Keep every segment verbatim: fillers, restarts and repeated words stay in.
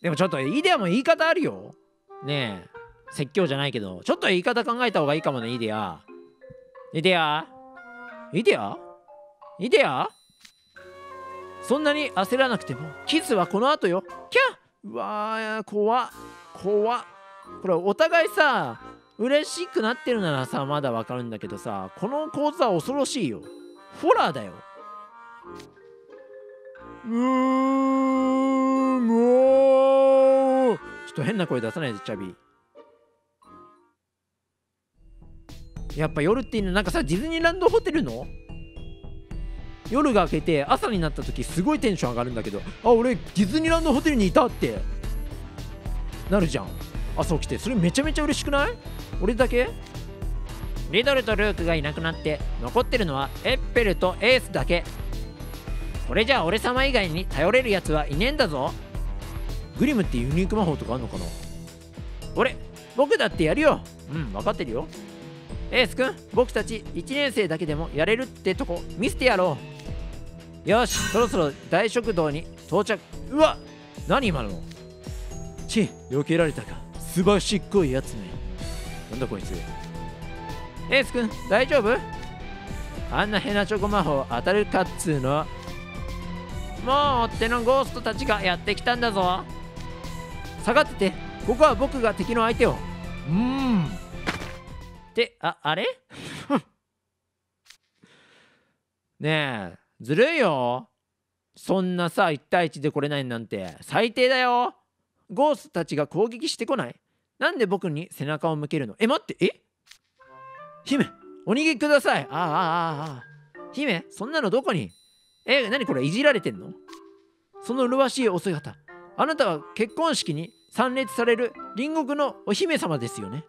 でもちょっとイデアも言い方あるよ。ねえ、説教じゃないけど、ちょっと言い方考えた方がいいかもね、イデア。イデアイデアイデアそんなに焦らなくても、キスはこの後よ。キャッ、うわー、怖っ、怖っ。これお互いさ、嬉しくなってるならさ、まだわかるんだけどさ、この構図は恐ろしいよ。ホラーだよ。うーん、もう。ちょっと変な声出さないで、チャビ。やっぱ夜っていうのなんかさ、ディズニーランドホテルの夜が明けて朝になった時すごいテンション上がるんだけど、あ、俺ディズニーランドホテルにいたってなるじゃん、朝起きて。それめちゃめちゃ嬉しくない？俺だけ？リドルとルークがいなくなって残ってるのはエッペルとエースだけ。これじゃあ俺様以外に頼れるやつはいねえんだぞ。グリムってユニーク魔法とかあんのかな？俺、僕だってやるよ。うん、分かってるよ。エースくん、僕たちいちねん生だけでもやれるってとこ見せてやろう。よし、そろそろ大食堂に到着。うわ、何今の？ち、避けられたか。すばしっこいやつね。なんだこいつ。エースくん、大丈夫？あんなヘナチョコ魔法当たるかっつうの。もう追っ手のゴーストたちがやってきたんだぞ。下がってて、ここは僕が敵の相手を。うーん。って、あ、あれねえ、ずるいよ。そんなさ、いち対いちで来れないなんて最低だよ。ゴーストたちが攻撃してこない？なんで僕に背中を向けるの？え、待って、え？姫、お逃げください。ああ、ああ、ああ。姫、そんなのどこに？え、何これ、いじられてんの？その麗しいお姿。あなたは結婚式に参列される隣国のお姫様ですよね。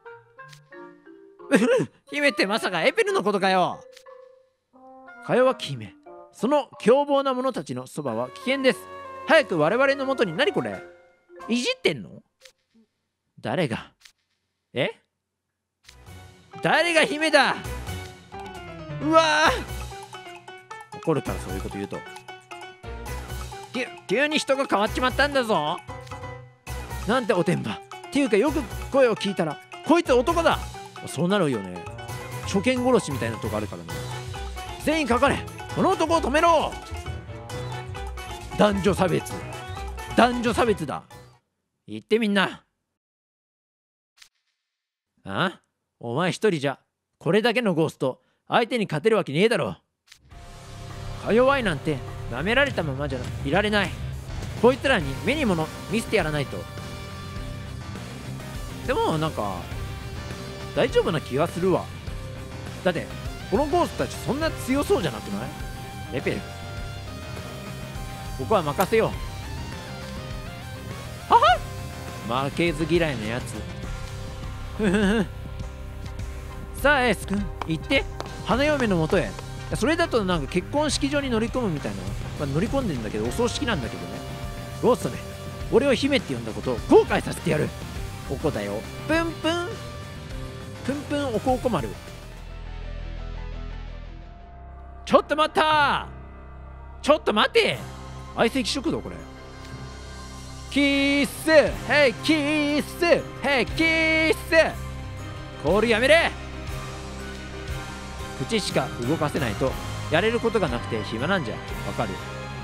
姫ってまさかエペルのことかよ。か弱き姫、その凶暴な者たちのそばは危険です。早く我々のもとに。何これ、いじってんの？誰が？え？誰が姫だ？うわー、怒るからそういうこと言うと。き急に人が変わっちまったんだぞ。なんておてんば。っていうかよく声を聞いたらこいつ男だ。そうなるよね。初見殺しみたいなとこあるからね。全員かかれ、この男を止めろ。男女差別、男女差別だ。言ってみんな。あ？お前一人じゃこれだけのゴースト相手に勝てるわけねえだろ。か弱いなんて舐められたままじゃいられない。こいつらに目に物見せてやらないと。でもなんか大丈夫な気がするわ。だってこのゴーストたちそんな強そうじゃなくない？レペル、ここは任せよう。はは、負けず嫌いなやつ。ふふふ。さあエース君、行って花嫁のもとへ。それだとなんか結婚式場に乗り込むみたいな、まあ、乗り込んでんだけどお葬式なんだけどね。ゴーストめ、俺を姫って呼んだことを後悔させてやる。おこだよ。プンプンプンプンおこおこ丸。ちょっと待った、ちょっと待て。相席食堂これ。キース、ヘイキース、ヘイキース。コールやめれ。口しか動かせないとやれることがなくて暇なんじゃ。わかる？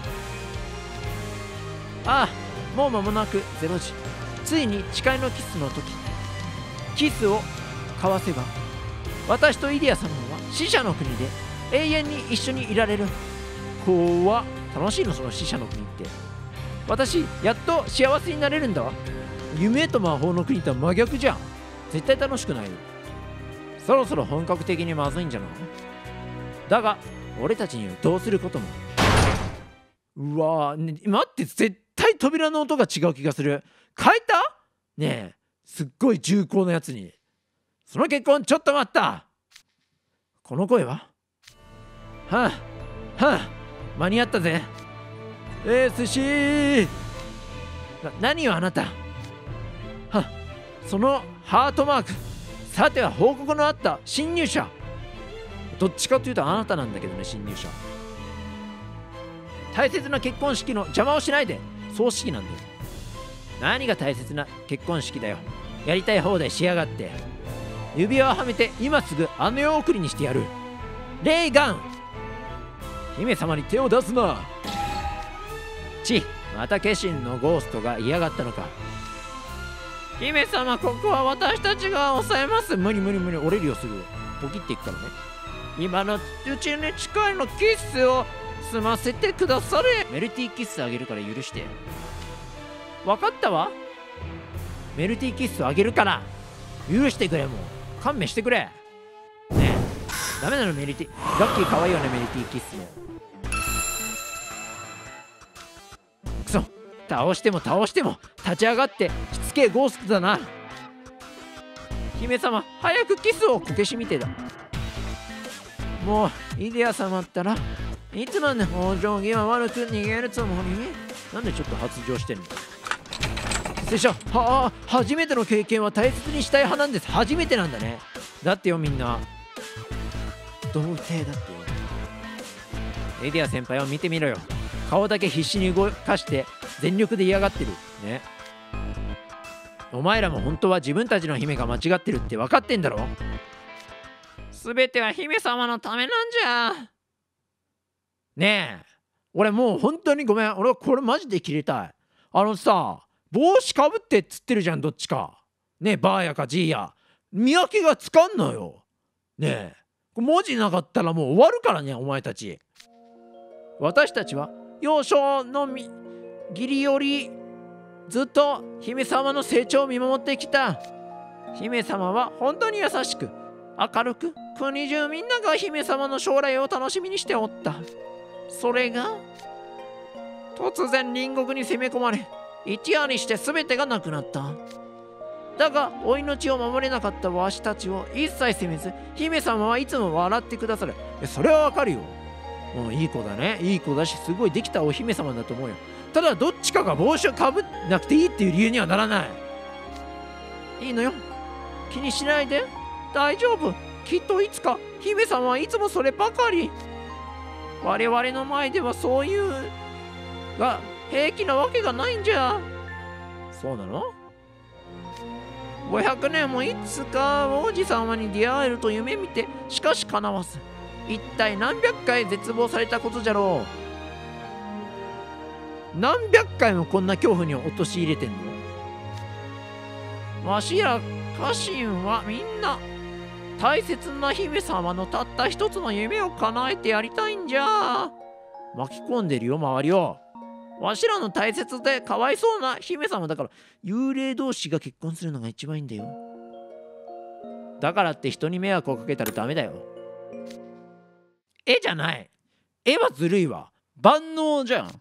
ああ、もう間もなくゼロじ。ついに誓いのキスの時。キスを交わせば私とイディア様は死者の国で永遠に一緒にいられる。怖っ。楽しいのその死者の国って。私やっと幸せになれるんだわ。夢と魔法の国とは真逆じゃん。絶対楽しくないよ。そろそろ本格的にまずいんじゃない？だが俺たちにはどうすることも。うわー、ね、待って、絶対扉の音が違う気がする。変えた？ねえ、すっごい重厚なやつに。その結婚ちょっと待った。この声は？はあはあ、間に合ったぜ。エースシー。な、何よあなた。はあ、そのハートマーク。さては報告のあった侵入者。どっちかというとあなたなんだけどね、侵入者。大切な結婚式の邪魔をしないで。葬式なんだよ。 何が大切な結婚式だよ。やりたい放題しやがって。指輪をはめて今すぐあの世送りにしてやる。レイガン、姫様に手を出すな。ち、また化身のゴーストが嫌がったのか。姫様、ここは私たちが抑えます。無理無理無理、折れるよすぐ。ポキっていくからね。今のうちに近いのキスを済ませてくだされ。メルティーキッスあげるから許して。分かったわ。メルティーキッスあげるから許してくれ。もう勘弁してくれね。えダメなのメルティ。ラッキーかわいいよねメルティーキッスも。くそ、倒しても倒しても立ち上がってしつけえゴーストだな。姫様、早くキスを。こけしみてえだ。もうイデア様ったらいつまで北条儀は悪く逃げるつもり。なんでちょっと発情してんの。拙者はあ、初めての経験は大切にしたい派なんです。初めてなんだね。だってよ、みんな童貞だってよ。エディア先輩を見てみろよ。顔だけ必死に動かして全力で嫌がってるね。お前らも本当は自分たちの姫が間違ってるって分かってんだろ。全ては姫様のためなんじゃ。ねえ、俺もう本当にごめん。俺はこれマジで切りたい。あのさ、帽子かぶってっつってるじゃん、どっちか。ねえ、バーやかジーや。見分けがつかんのよ。ねえ、文字なかったらもう終わるからね、お前たち。私たちは幼少のみ義理よりずっと姫様の成長を見守ってきた。姫様は本当に優しく明るく、国中みんなが姫様の将来を楽しみにしておった。それが突然隣国に攻め込まれ、一夜にして全てがなくなった。だがお命を守れなかったわしたちを一切責めず、姫様はいつも笑ってくださる。それはわかるよ。もういい子だね。いい子だし、すごいできたお姫様だと思うよ。ただどっちかが帽子をかぶんなくていいっていう理由にはならない。いいのよ、気にしないで。大丈夫。きっといつか姫様はいつもそればかり。我々の前ではそういうが平気なわけがないんじゃ。そうなの。ごひゃくねんもいつか王子様に出会えると夢見て、しかし叶わず、一体何百回絶望されたことじゃろう。何百回もこんな恐怖に陥れてんの。わしら家臣はみんな大切な姫様のたった一つの夢を叶えてやりたいんじゃ。巻き込んでるよ周りを。わしらの大切でかわいそうな姫様だから、幽霊同士が結婚するのが一番いいんだよ。だからって人に迷惑をかけたらダメだよ。絵じゃない。絵はずるいわ。万能じゃん。は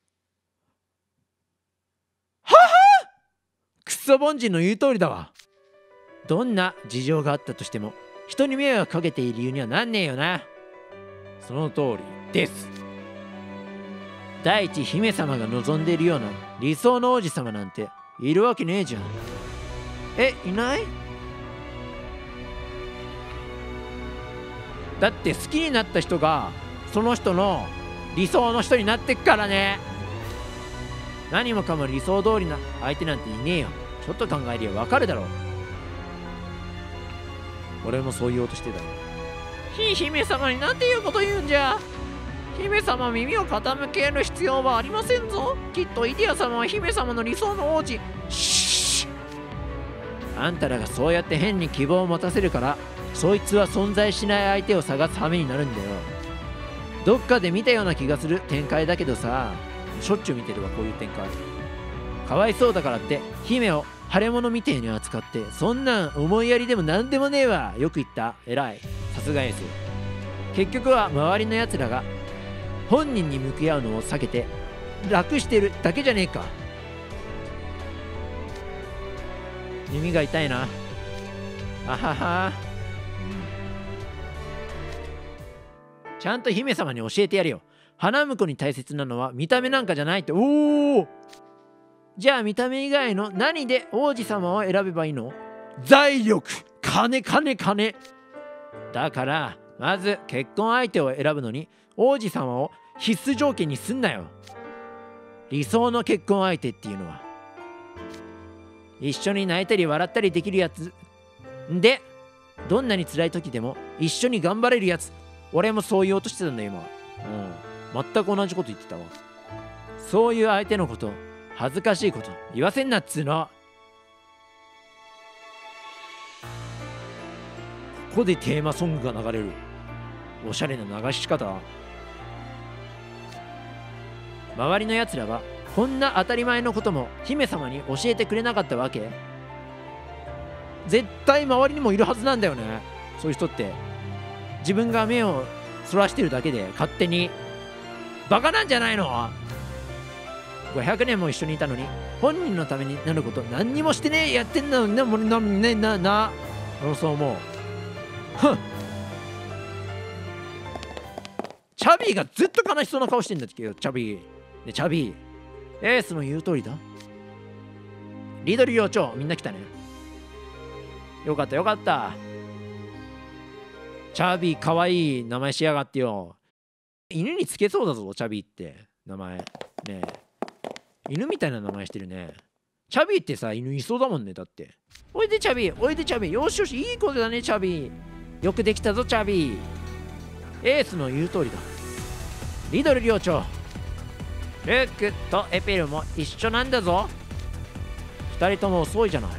はクソ凡人の言う通りだわ。どんな事情があったとしても人に迷惑かけている理由にはなんねえよな。その通りです。第一、姫様が望んでいるような理想の王子様なんているわけねえじゃん。え、いない？だって好きになった人がその人の理想の人になってっからね。何もかも理想通りな相手なんていねえよ。ちょっと考えりゃわかるだろう。俺もそう言おうとしてた。ひ姫様になんていうこと言うんじゃ。姫様、耳を傾ける必要はありませんぞ。きっとイディア様は姫様の理想の王子。シーッ。あんたらがそうやって変に希望を持たせるから、そいつは存在しない相手を探す羽目になるんだよ。どっかで見たような気がする展開だけどさ、しょっちゅう見てるわこういう展開。かわいそうだからって姫を腫れ物みてえに扱って、そんなん思いやりでもなんでもねえわ。よく言った。偉い。さすがです。結局は周りのやつらが本人に向き合うのを避けて楽してるだけじゃねえか。耳が痛いな。あはは。ちゃんと姫様に教えてやれよ。花婿に大切なのは見た目なんかじゃないって。おお。じゃあ見た目以外の何で王子様を選べばいいの？財力、金金金。だからまず結婚相手を選ぶのに王子様を必須条件にすんなよ。理想の結婚相手っていうのは一緒に泣いたり笑ったりできるやつで、どんなに辛い時でも一緒に頑張れるやつ。俺もそう言おうとしてたんだ今。うん全く同じこと言ってたわ。そういう相手のこと、恥ずかしいこと言わせんなっつうの。ここでテーマソングが流れる。おしゃれな流し方。周りのやつらはこんな当たり前のことも姫様に教えてくれなかったわけ。絶対周りにもいるはずなんだよね、そういう人って。自分が目をそらしてるだけで勝手に。バカなんじゃないの。ごひゃくねんも一緒にいたのに本人のためになること何にもしてねえやってんのな、もうなねなな俺そう思う。ふん。チャビーがずっと悲しそうな顔してんだけど、チャビー。ね、チャビー。エースの言う通りだ。リドリー寮長、みんな来たね。よかったよかった。チャビーかわいい名前しやがってよ。犬につけそうだぞ、チャビーって名前。ねえ。犬みたいな名前してるね。チャビーってさ、犬いそうだもんね、だって。おいでチャビー、おいでチャビー。よしよし、いい子だね、チャビー。よくできたぞ、チャビー。エースの言う通りだ。リドル寮長。ルークとエペルも一緒なんだぞ。二人とも遅いじゃない。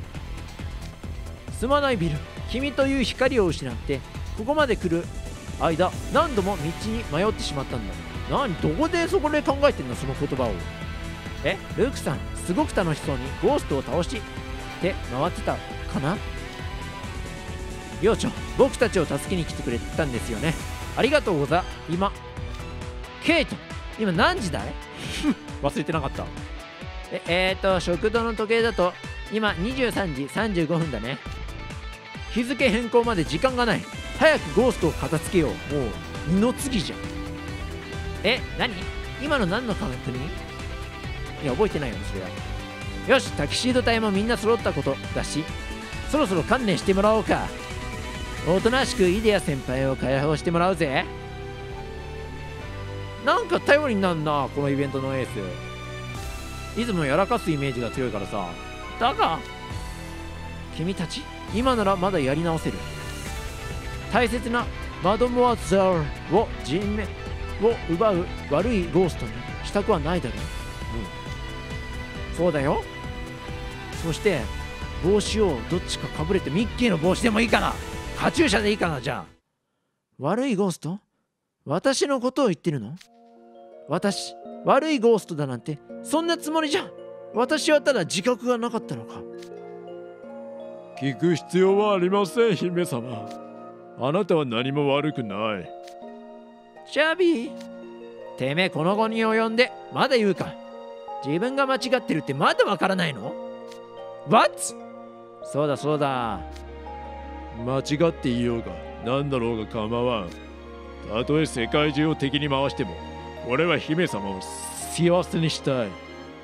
すまないビル、君という光を失ってここまで来る間、何度も道に迷ってしまったんだ。何、どこでそこで考えてんの、その言葉を。え、ルークさん、すごく楽しそうにゴーストを倒して回ってたかな。寮長、僕たちを助けに来てくれたんですよね。ありがとうございます。ケイト、今何時だい忘れてなかった。え、えーと、食堂の時計だと今にじゅうさんじさんじゅうごふんだね。日付変更まで時間がない。早くゴーストを片付けよう。もう二の次じゃん。え、何、今の何の確認？いや、覚えてないよね、それは。よし、タキシード隊もみんな揃ったことだし、そろそろ観念してもらおうか。おとなしくイデア先輩を解放してもらうぜ。なんか頼りになるな、このイベントのエース。いつもやらかすイメージが強いからさ。だが君たち、今ならまだやり直せる。大切なマドモアザールを人命を奪う悪いゴーストにしたくはないだろう。うん、そうだよ。そして帽子をどっちかかぶれて、ミッキーの帽子でもいいかな、カチューシャでいいかな。じゃあ悪いゴースト、私のことを言ってるの？私悪いゴーストだなんてそんなつもりじゃ。私はただ自覚がなかったのか。 聞く必要はありません、姫様。あなたは何も悪くない。 チャビー、てめえこの後に及んでまだ言うか。自分が間違ってるってまだわからないの？ What？ そうだそうだ。 間違っていようが何だろうが構わん。たとえ世界中を敵に回しても俺は姫様を幸せにしたい。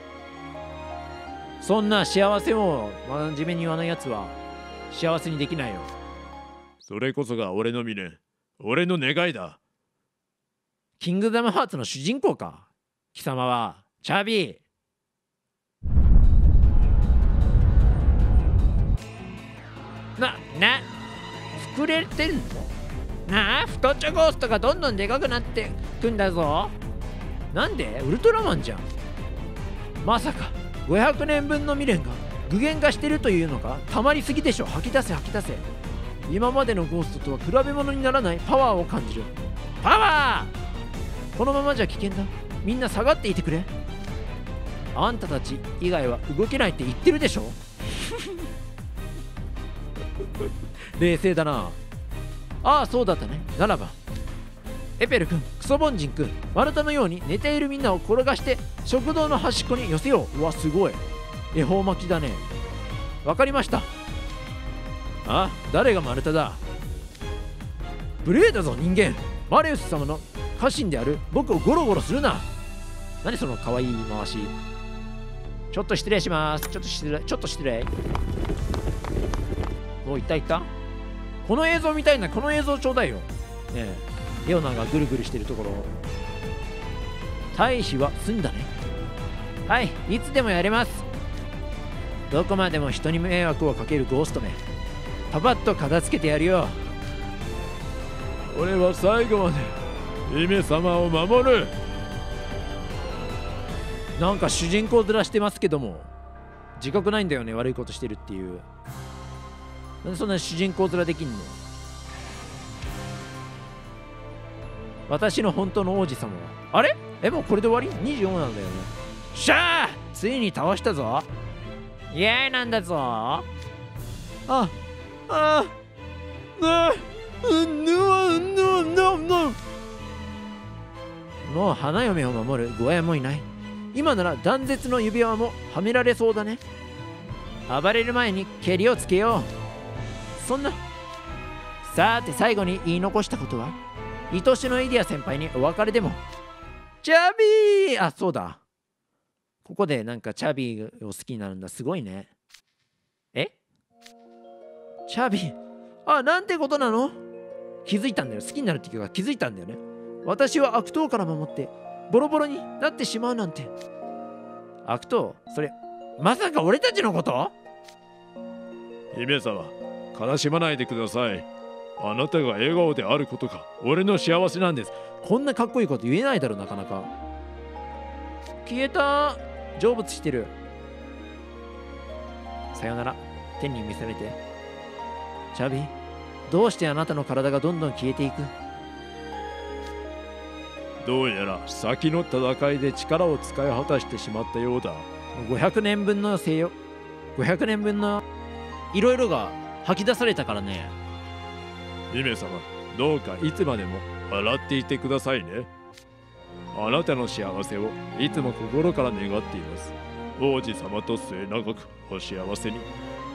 そんな幸せを真面目に言わないやつは幸せにできないよ。 それこそが俺の未練、俺の願いだ。 キングダムハーツの主人公か、貴様は。チャビー、な、な、膨れてんの？なあ、太っちょゴーストがどんどんでかくなってくんだぞ。なんで？ウルトラマンじゃん。まさかごひゃくねんぶんの未練が具現化してるというのか。たまりすぎでしょ。吐き出せ吐き出せ。今までのゴーストとは比べ物にならないパワーを感じる。パワー！このままじゃ危険だ。みんな下がっていてくれ。あんたたち以外は動けないって言ってるでしょ。冷静だな。ああ、そうだったね。ならばエペル君、クソ凡人君、丸太のように寝ているみんなを転がして食堂の端っこに寄せよう。うわ、すごい恵方巻きだね。わかりました。あ、誰が丸太だ。無礼だぞ人間。マレウス様の家臣である僕をゴロゴロするな。何その可愛い回し。ちょっと失礼します。ちょっと失礼、ちょっと失礼。お、いったいった。この映像見たいな。この映像ちょうだいよ。ねえ、レオナがぐるぐるしてるところ。退避は済んだね。はい、いつでもやれます。 どこまでも人に迷惑をかけるゴーストめ、パパッと片付けてやるよ。 俺は最後まで姫様を守る。 なんか主人公面してますけども、自覚ないんだよね、悪いことしてるっていう。なんでそんな主人公面できんの。私の本当の王子様はあれえ、もうこれで終わり ?にじゅうよん なんだよね。しゃあ、ついに倒したぞ。イエーイなんだぞ。ああああうんぬんぬんぬんぬん。もう花嫁を守るゴヤもいない。今なら断絶の指輪もはめられそうだね。暴れる前に蹴りをつけよう。そんな。さて最後に言い残したことは、愛しのイディア先輩にお別れでも。チャビー、あ、そうだ、ここでなんかチャビーを好きになるんだ。すごいね。えチャビー、あ、なんてことなの。気づいたんだよ。好きになるっていうか気づいたんだよね。私は悪党から守ってボロボロになってしまうなんて。悪党、それまさか俺たちのこと。 姫様、悲しまないでください。あなたが笑顔であることが俺の幸せなんです。 こんなかっこいいこと言えないだろ、なかなか。消えた。成仏してる。さよなら、天に召されて。チャビ、どうしてあなたの体がどんどん消えていく。 どうやら先の戦いで力を使い果たしてしまったようだ。 ごひゃくねんぶんの性欲、ごひゃくねんぶんのいろいろが吐き出されたからね。 姫様、どうかいつまでも笑っていてくださいね。あなたの幸せをいつも心から願っています。王子様と末永くお幸せに。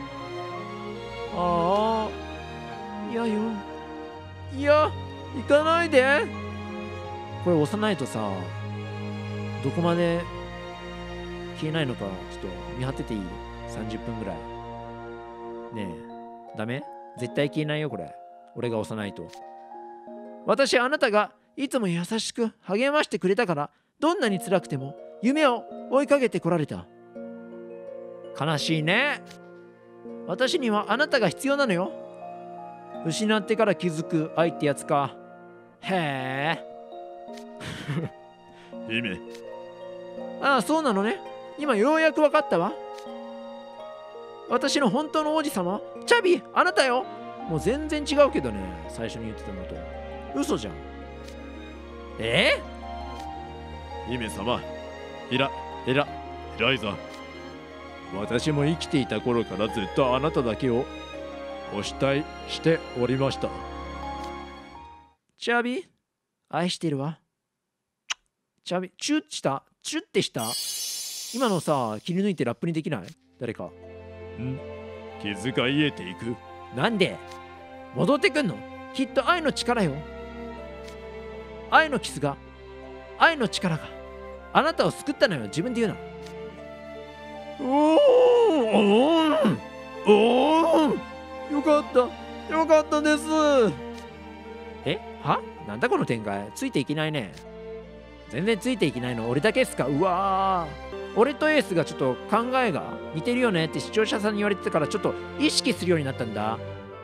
ああ、いやよ、いや、行かないで。これ押さないとさ、どこまで消えないのかちょっと見張ってていい？ さんじゅっ 分ぐらい。ねえ、ダメ？絶対消えないよこれ。俺が押さないと。私はあなたがいつも優しく励ましてくれたから、どんなに辛くても夢を追いかけてこられた。悲しいね。私にはあなたが必要なのよ。失ってから気づく愛ってやつか。へえ。 姫。 ああ、そうなのね。今ようやく分かったわ。私の本当の王子様、チャビ、あなたよ。もう全然違うけどね、最初に言ってたのと。嘘じゃん。えー、姫様、エラ、エラ、エライザ。私も生きていた頃からずっとあなただけをお慕いしておりました。 チャビ、愛してるわ。チャビ、チュッしたチュッてした。今のさ、切り抜いてラップにできない？誰か。 ん？傷が癒えていく。 なんで戻ってくんの？きっと愛の力よ。愛のキスが、愛の力があなたを救ったのよ。自分で言うな。おーおーおー、よかったよかったです。えはなんだこの展開。ついていけないね。全然ついていけないの俺だけっすか。うわー、俺とエースがちょっと考えが似てるよねって視聴者さんに言われてたから、ちょっと意識するようになったんだ。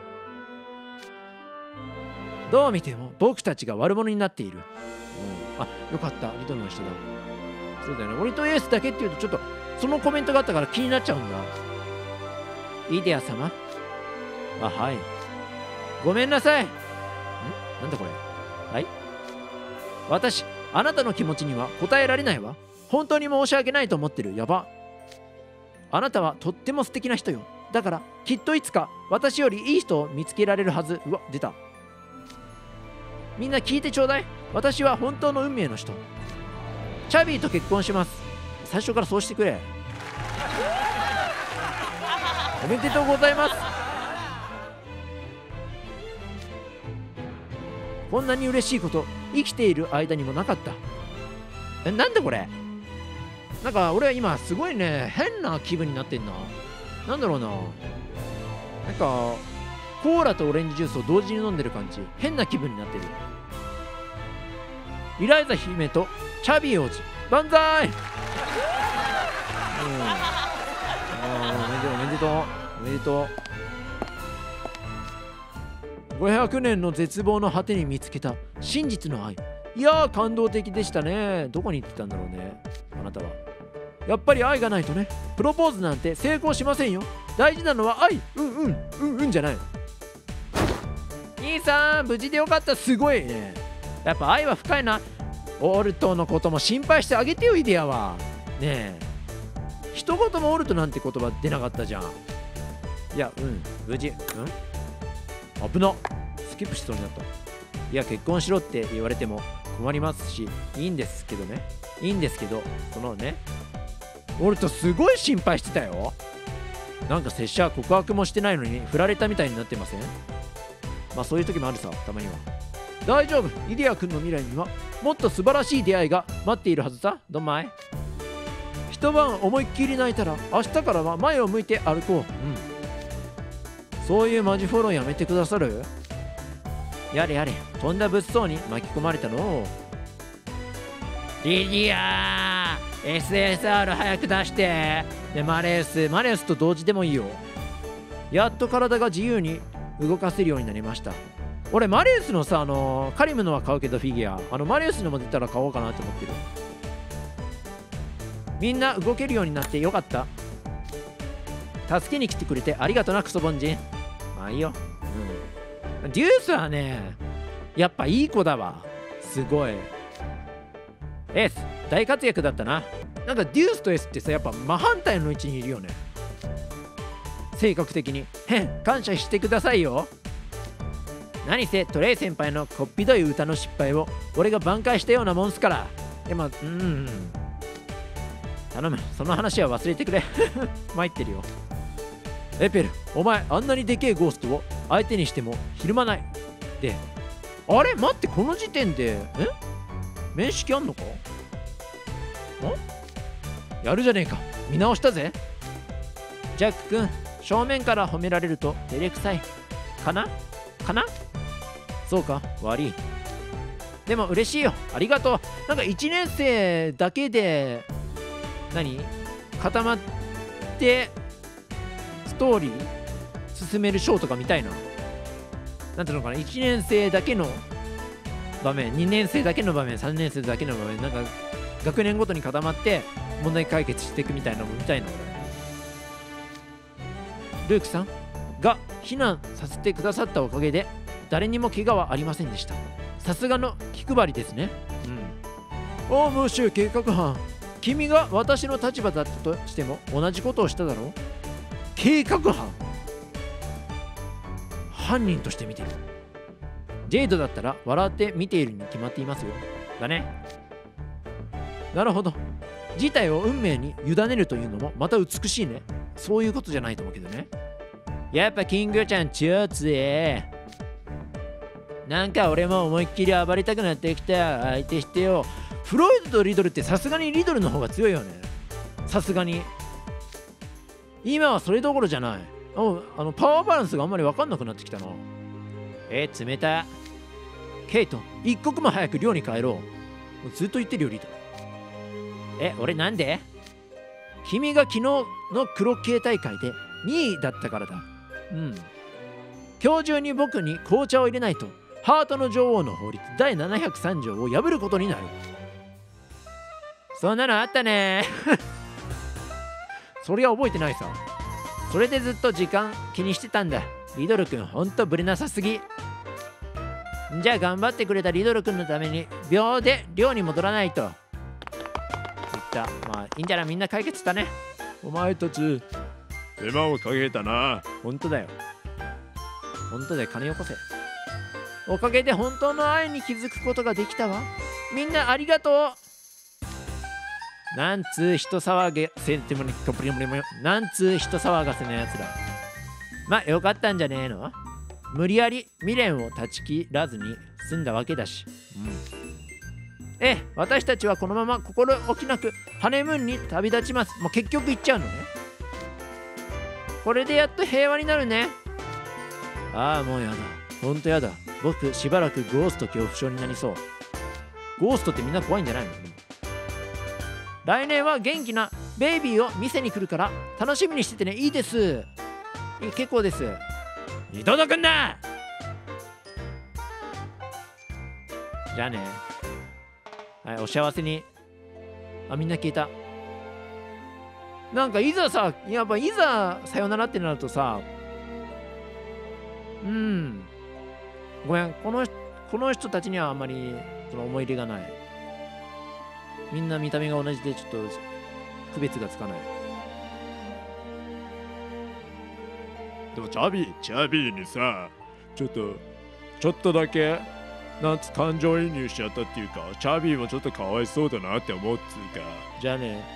どう見ても僕たちが悪者になっている。うん、あ、よかった。リトルの人だ。そうだよね。俺とエースだけっていうとちょっとそのコメントがあったから気になっちゃうんだ。イデア様。あ、はい。ごめんなさい。んなんだこれ。はい。私、あなたの気持ちには答えられないわ。本当に申し訳ないと思ってる。やば。あなたはとっても素敵な人よ。だからきっといつか私よりいい人を見つけられるはず。うわ、出た。みんな聞いてちょうだい。私は本当の運命の人。チャビーと結婚します。最初からそうしてくれ。おめでとうございます。こんなに嬉しいこと生きている間にもなかった。え、なんでこれ。なんか俺は今すごいね、変な気分になってんな。なんだろうな、なんかコーラとオレンジジュースを同時に飲んでる感じ。変な気分になってる。イライザ姫とチャビー王子万歳。うん、 あーおめでとうおめでとうおめでとう。ごひゃくねんの絶望の果てに見つけた真実の愛。いやー感動的でしたね。どこに行ってたんだろうねあなたは。やっぱり愛がないとね、プロポーズなんて成功しませんよ。大事なのは愛。うんうんうんうんじゃない。兄さん無事でよかった。すごいね。やっぱ愛は深いな。オルトのことも心配してあげてよイデアは。ねえ一言もオルトなんて言葉出なかったじゃん。いやうん無事。うん危な。スキップしそうになった。いや結婚しろって言われても困りますし、いいんですけどねいいんですけどそのねオルトすごい心配してたよ。なんか拙者告白もしてないのに振られたみたいになってません？まあそういう時もあるさ、たまには。大丈夫、イデア君の未来にはもっと素晴らしい出会いが待っているはずさ。どんまい。一晩思いっきり泣いたら明日からは前を向いて歩こう。うん。そういうマジフォローやめてくださる？やれやれ、とんだ物騒に巻き込まれたの。リディアー エスエスアール 早く出して。でマレースマレースと同時でもいいよ。やっと体が自由に動かせるようになりました。俺マレースのさ、あのー、カリムのは買うけどフィギュア、あのマレースのも出たら買おうかなって思ってる。みんな動けるようになってよかった。助けに来てくれてありがとなクソ凡人。まあいいよ。うんデュースはねやっぱいい子だわ。すごい。エース大活躍だったな。なんかデュースとエースってさやっぱ真反対の位置にいるよね、性格的に。へん感謝してくださいよ。何せトレイ先輩のこっぴどい歌の失敗を俺が挽回したようなもんすから。でもうん頼む、その話は忘れてくれ参ってるよ。エペルお前あんなにでけえゴーストを相手にしてもひるまない。であれ待って、この時点でえ面識あんのか？んやるじゃねえか、見直したぜ。ジャック君正面から褒められると照れくさいかなかな。そうか悪い。でも嬉しいよ、ありがとう。なんかいちねん生だけで何固まってストーリー進めるショーとか見たいな。なんていうのかな、いちねん生だけの場面、にねん生だけの場面、さんねん生だけの場面、なんか学年ごとに固まって問題解決していくみたいなのも見たいな。ルークさんが避難させてくださったおかげで誰にも怪我はありませんでした。さすがの気配りですね。うん。おうムーシュ計画班、君が私の立場だったとしても同じことをしただろう。計画班、犯人として見てる。ジェイドだったら笑って見ているに決まっていますよ。だね。なるほど、事態を運命に委ねるというのもまた美しいね。そういうことじゃないと思うけどね。やっぱキングちゃん超強え。なんか俺も思いっきり暴れたくなってきた。相手してよ。フロイドとリドルってさすがにリドルの方が強いよね。さすがに今はそれどころじゃない。ああのパワーバランスがあんまり分かんなくなってきたな。えー、冷た。ケイト一刻も早く寮に帰ろう。ずっと言ってるよリドル。え俺なんで？君が昨日の黒系大会でにいだったからだ。うん。今日中に僕に紅茶を入れないとハートの女王の法律だいななひゃくさん条を破ることになる。そんなのあったねそりゃ覚えてないさ。それでずっと時間気にしてたんだ。リドル君ほんとブレなさすぎ。じゃあ頑張ってくれたリドル君のために秒で寮に戻らないと。言った。まあいいんじゃない、みんな解決したね。 お前たち手間をかけたな。 ほんとだよ。ほんとだよ、金よこせ。おかげで本当の愛に気づくことができたわ。みんなありがとう。なんつう人騒げせんてもにコプリモリモなんつう人騒がせのやつだ。まあよかったんじゃねえの。無理やり未練を断ち切らずに済んだわけだし。うん。ええ、私たちはこのまま心置きなくハネムーンに旅立ちます。もう結局行っちゃうのね。これでやっと平和になるね。ああもうやだ、ほんとやだ。僕しばらくゴースト恐怖症になりそう。ゴーストってみんな怖いんじゃないの？来年は元気なベイビーを店に来るから楽しみにしててね。いいです。いい結構です。二度と来んな。じゃあね。はい、お幸せに。あ、みんな消えた。なんかいざさ、やっぱいざさよならってなるとさ、うん、ごめん、このこの人たちにはあんまりその思い入れがない。みんな見た目が同じでちょっと区別がつかない。 でもチャビーチャビーにさ、ちょっとちょっとだけなんつ感情移入しちゃったっていうか、チャビーもちょっとかわいそうだなって思うっつうか。 じゃあね。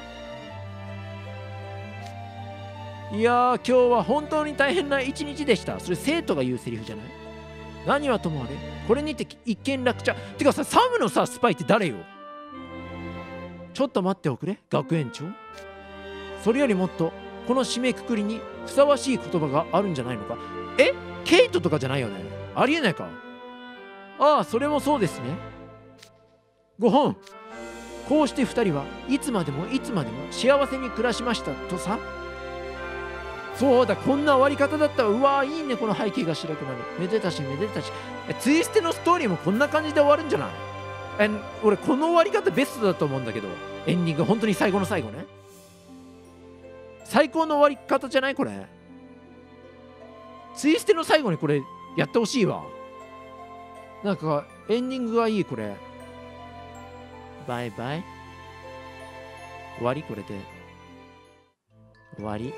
いやー、今日は本当に大変な一日でした。それ生徒が言うセリフじゃない？何はともあれ、これにて一件落着。てかさ、サムのさスパイって誰よ？ちょっと待っておくれ、学園長。それよりもっとこの締めくくりにふさわしい言葉があるんじゃないのか？え？ケイトとかじゃないよね？ありえないか。ああ、それもそうですね。ご本、こうしてふたりはいつまでもいつまでも幸せに暮らしましたとさ。そうだ、こんな終わり方だったわ。うわー、いいね、この背景が白くなる。めでたしめでたし。え、ツイステのストーリーもこんな感じで終わるんじゃない？え、俺この終わり方ベストだと思うんだけど、エンディング本当に最後の最後ね。最高の終わり方じゃないこれ。ツイステの最後にこれやってほしいわ。なんかエンディングがいいこれ。バイバイ。終わりこれで。終わり。